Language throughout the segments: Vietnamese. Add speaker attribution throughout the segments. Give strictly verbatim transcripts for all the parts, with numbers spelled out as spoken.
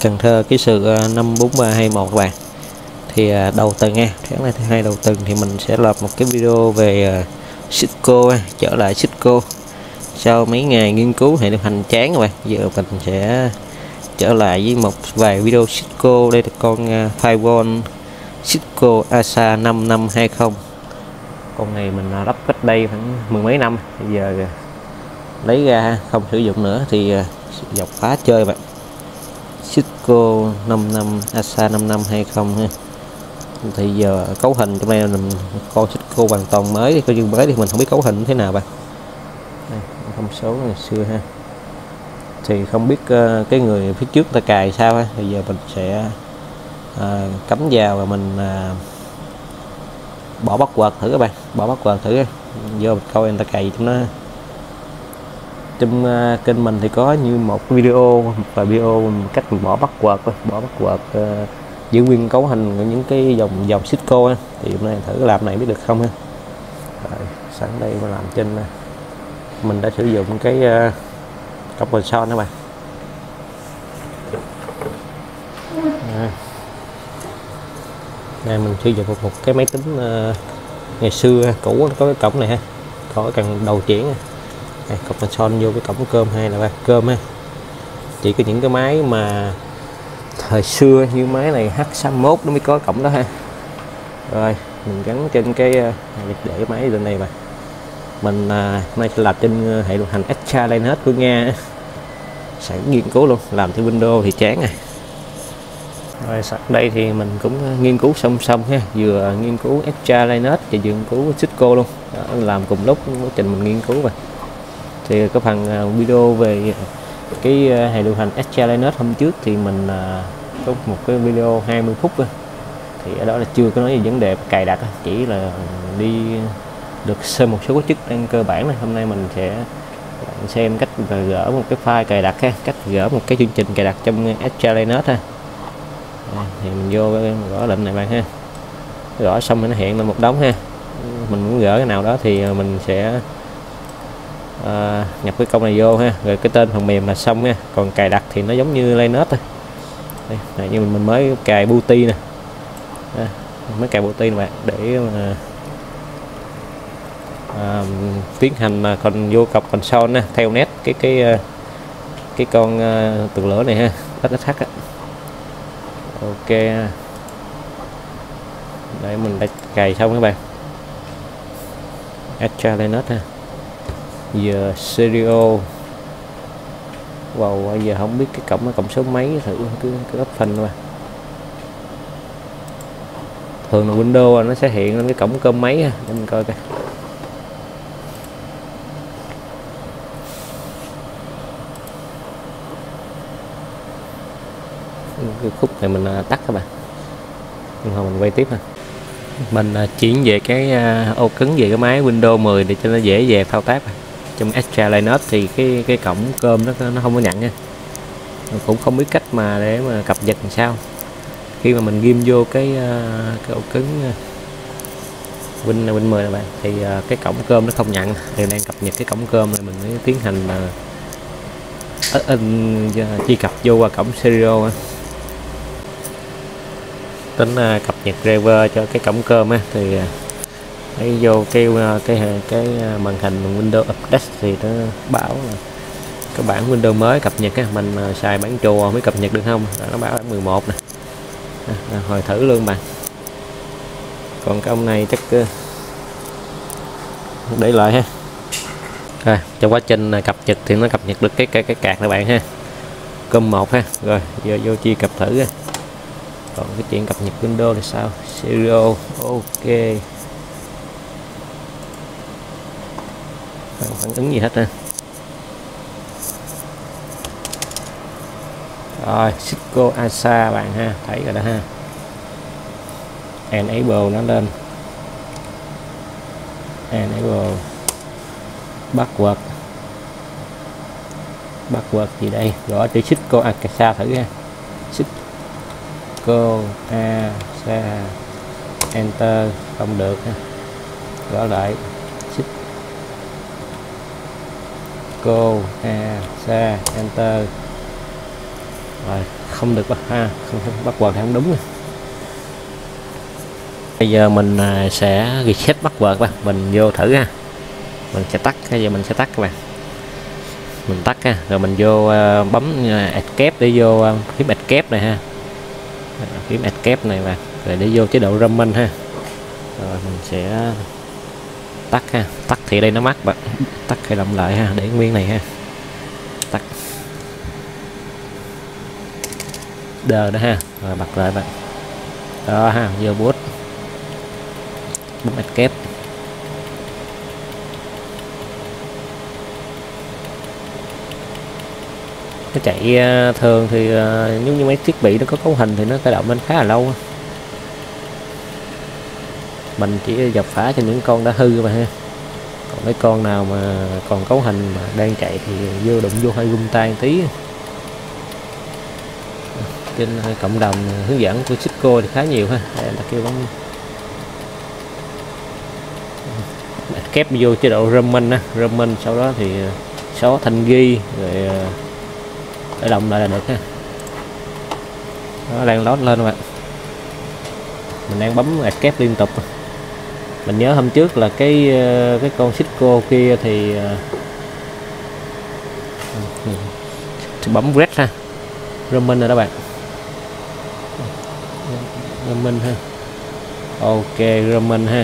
Speaker 1: Cần Thơ ký sự năm bốn ba hai một vàng. Thì đầu tuần nha, tháng này thứ hai đầu tuần thì mình sẽ làm một cái video về Cisco, trở lại Cisco sau mấy ngày nghiên cứu hệ điều hành chán các bạn. Giờ mình sẽ trở lại với một vài video Cisco. Đây là con firewall Cisco a ét a năm năm hai không. Con này mình lắp cách đây khoảng mười mấy năm, bây giờ lấy ra không sử dụng nữa thì dọc phá chơi bạn. Cisco năm năm a ét a năm năm hai không ha. Thì giờ cấu hình trong đây là mình con Cisco hoàn toàn mới, thì coi như mới thì mình không biết cấu hình thế nào bạn. Đây, thông số ngày xưa ha. Thì không biết uh, cái người phía trước ta cài sao ha. Bây giờ mình sẽ uh, cắm vào và mình uh, bỏ password thử các bạn, bỏ password thử ha. Vô mình coi người ta cài gì trong nó. Trong uh, kênh mình thì có như một video và video cách mình bỏ password, bỏ password uh, giữ nguyên cấu hình của những cái dòng dòng Cisco ha. Thì hôm nay thử làm này biết được không ha. Rồi, sẵn đây mà làm trên mình đã sử dụng cái uh, cổng console đó bạn. À, đây mình sử dụng một, một cái máy tính uh, ngày xưa cũ, có cái cổng này ha, có cái cần đầu chuyển này, cổng console vô cái cổng cơm hay là ba cơm ha. Chỉ có những cái máy mà thời xưa như máy này H sáu mốt nó mới có cổng đó ha. Rồi mình gắn trên cái uh, để cái máy lên này mà mình uh, hôm nay sẽ làm trên hệ điều hành Extra Linux của Nga, sẵn nghiên cứu luôn, làm theo Windows thì chán này. Rồi sẵn đây thì mình cũng nghiên cứu song song ha, vừa nghiên cứu Extra Linux và vừa nghiên cứu Cisco luôn. Đó, làm cùng lúc quá trình mình nghiên cứu mà. Thì có phần uh, video về cái uh, hệ điều hành Extra Linux hôm trước thì mình uh, có một cái video hai mươi phút thôi. Thì ở đó là chưa có nói về vấn đề cài đặt, chỉ là đi được xem một số cái chức năng cơ bản này. Hôm nay mình sẽ xem cách gỡ một cái file cài đặt ha, cách gỡ một cái chương trình cài đặt trong Extra Linux ha. Đây, thì mình vô gõ lệnh này bạn ha, gõ xong nó hiện lên một đống ha. Mình muốn gỡ cái nào đó thì mình sẽ à, nhập cái công này vô ha, rồi cái tên phần mềm là xong ha. Còn cài đặt thì nó giống như Linux thôi. Đây, này, như mình, mình mới cài Booty nè, à, mới cài Booty nè bạn, để mà à, tiến hành mà còn vô cọc console nè, theo net cái cái cái con uh, tường lửa này ha, ét ét hát á. Ok, để mình đã cài xong các bạn. Extra Linux ha. Giờ serial, wow, bây giờ không biết cái cổng cộng số mấy, thử cứ cứ open thôi. Thường là Windows nó sẽ hiện lên cái cổng cơm máy ha, để mình coi coi. Cái khúc này mình tắt các bạn, nhưng mà mình quay tiếp ha. Mình chuyển về cái ô cứng về cái máy Windows mười để cho nó dễ dàng thao tác. Trong Extra Linux thì cái cái cổng cơm nó nó không có nhận nha, mình cũng không biết cách mà để mà cập nhật làm sao. Khi mà mình ghim vô cái cái ô cứng Win Win mười này bạn, thì cái cổng cơm nó không nhận. Thì đang cập nhật cái cổng cơm này mình mới tiến hành uh, in uh, truy cập vô qua cổng serial. Tính uh, cập nhật driver cho cái cổng cơm á, thì uh, hãy vô kêu uh, cái cái uh, màn hình Windows Update thì nó bảo là cái bản Windows mới cập nhật á. Mình uh, xài bản chùa mới cập nhật được không, nó bảo bản mười một nè. À, à, hồi thử luôn bạn. Còn cái ông này chắc uh, để lại ha. Rồi, trong quá trình uh, cập nhật thì nó cập nhật được cái cái cái card này bạn ha, com một ha. Rồi giờ vô truy cập thử ha. Còn cái chuyện cập nhật Windows thì sao? Serial, ok. Không phản ứng gì hết ha. Rồi, Cisco a ét a bạn ha, thấy rồi đó ha. Enable nó lên. Enable password. Password gì đây? Gõ chữ Cisco a ét a thử ha. Cisco a ét a, enter không được ha. Gõ lại Cisco a ét a, enter Rồi, không được bắt ha, không, không bắt quạt thì không đúng. Bây giờ mình sẽ reset bắt quạt bạn, mình vô thử ha. Mình sẽ tắt, bây giờ mình sẽ tắt các bạn. Mình tắt ha, rồi mình vô uh, bấm uh, escape để vô uh, phím escape này ha. Phím escape này và rồi để vô chế độ roaming ha. Rồi mình sẽ tắt ha, tắt thì đây nó mắc bạn, tắt khởi động lại ha, để nguyên này ha. Tắt. Đờ đó ha, rồi bật lại bạn. Đó ha, vô boot. Bấm escape. Nó chạy uh, thường thì uh, nếu như mấy thiết bị nó có cấu hình thì nó khởi động lên khá là lâu. Mình chỉ dập phá cho những con đã hư mà ha. Còn mấy con nào mà còn cấu hình mà đang chạy thì vô đụng vô hơi rung tay tí. Trên cộng đồng hướng dẫn của Cisco thì khá nhiều ha. Đây là kêu bấm kép vô chế độ roaming á, roaming sau đó thì xóa thanh ghi rồi khởi động lại là được ha. Nó đang load lên các bạn. Mình đang bấm escape liên tục. Mình nhớ hôm trước là cái cái con Cisco kia thì bấm red ha, roaming rồi đó bạn. Roaming ha, ok roaming ha.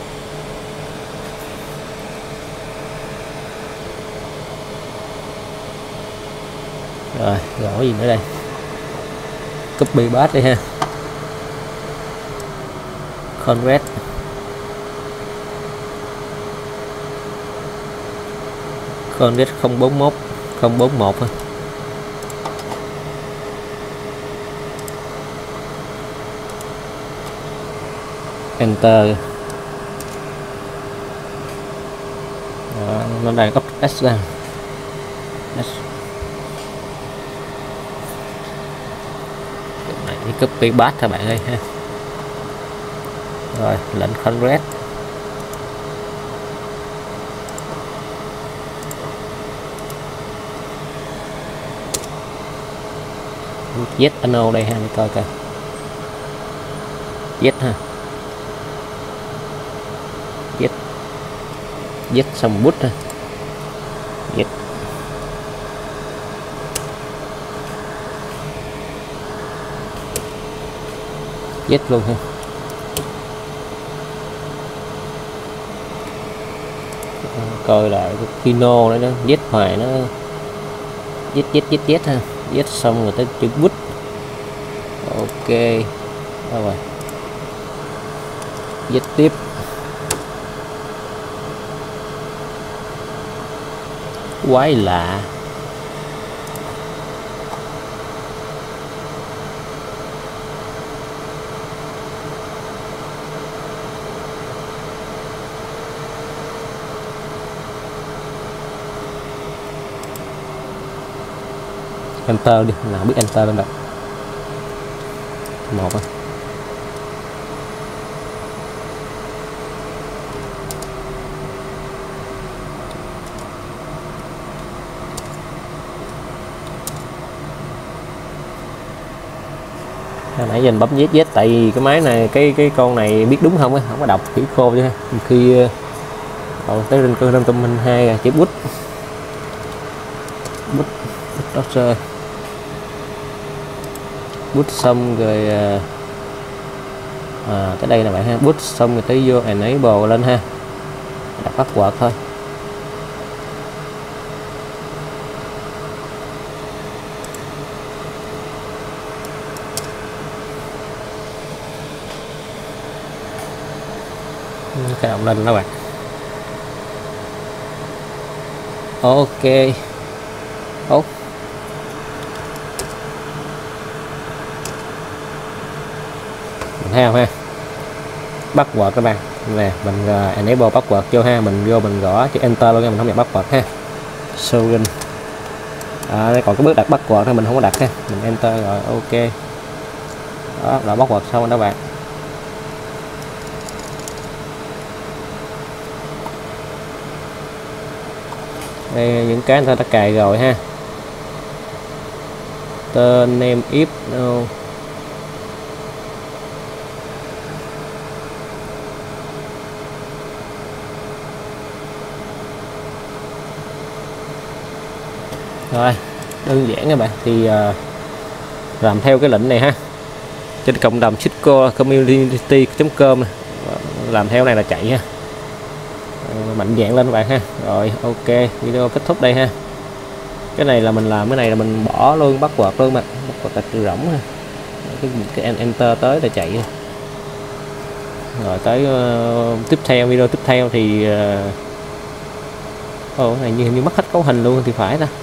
Speaker 1: Rồi gõ gì nữa đây, copy paste đi ha, convert. Convert không bốn mốt không bốn một ha. Enter. Đó, nó đang up S ra. S. Này copy paste các bạn ơi ha. Rồi lệnh convert. Z ano đây ha, để coi coi. Z ha. Z. Z xong bút ha. Z. Z luôn ha. Coi lại cái Kino đấy đó, Z hoài nó Z Z Z Z ha. Z xong rồi tới chữ bút. Ok. Đâu rồi. Z tiếp. Quái lạ. Enter đi, nào biết enter lên đâu. Một á. Hồi nãy giờ mình bấm Z Z tại vì cái máy này cái cái con này biết đúng không á, không có đọc chữ khô chứ ha. Khi còn tới trên cơn tâm minh hai chữ bút. Bút bút browser. Bút xong rồi à, tới đây là bạn ha, bút xong rồi tới vô enable lên ha, đặt password thôi. Cái động lên đó bạn. Ok. Ốc. Mình thấy không ha, password các bạn nè, mình uh, enable password vô ha, mình vô mình gõ chữ enter luôn nha, mình không nhập password ha. Showing. À, còn cái bước đặt password thôi mình không có đặt ha, mình enter rồi ok. Đó là password xong rồi đó bạn. Đây những cái người ta đã cài rồi ha. tên name if no. Rồi đơn giản các bạn, thì uh, làm theo cái lệnh này ha, trên cộng đồng Cisco community.com làm theo này là chạy ha, mạnh dạn lên các bạn ha. Rồi ok, video kết thúc đây ha. Cái này là mình làm, cái này là mình bỏ luôn, bắt quạt luôn mà, bắt quạt gạch từ rỗng ha. Cái, cái enter tới là chạy. Rồi tới uh, tiếp theo, video tiếp theo thì uh, oh, này như, như mất hết cấu hình luôn thì phải ta.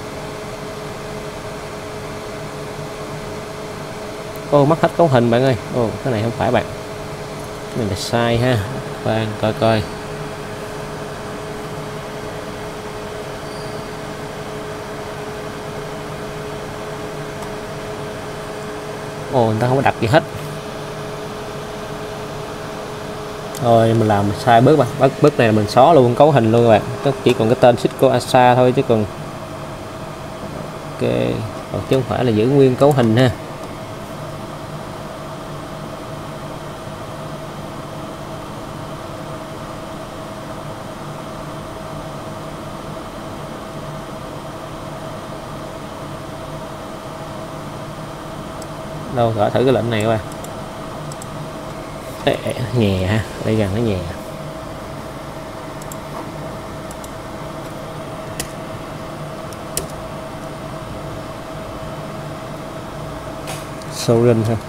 Speaker 1: Ô, mất hết cấu hình bạn ơi. Ô, cái này không phải bạn, cái này là sai ha. Khoan coi coi. Ồ, người ta không có đặt gì hết. Rồi mình làm sai bước mà, bước bước này là mình xóa luôn cấu hình luôn các bạn, chỉ còn cái tên Cisco Asa thôi chứ còn ok, còn chứ không phải là giữ nguyên cấu hình ha. Đâu gõ thử cái lệnh này các bạn. Ê, nhè ha, đây gần nó nhè. Sorin ha.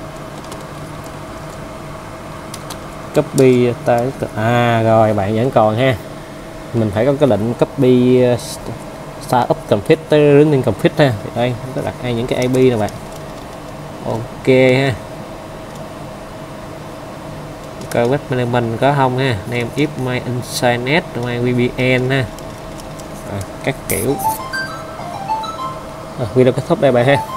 Speaker 1: Copy tới à rồi bạn vẫn còn ha. Mình phải có cái lệnh copy startup config tới running config ha. Thì đây có đặt ai những cái i pê nè bạn. Ok ha. Coi web management có không ha, name if my internet my vê pê en ha, à, các kiểu. À, video kết thúc đây bạn ha.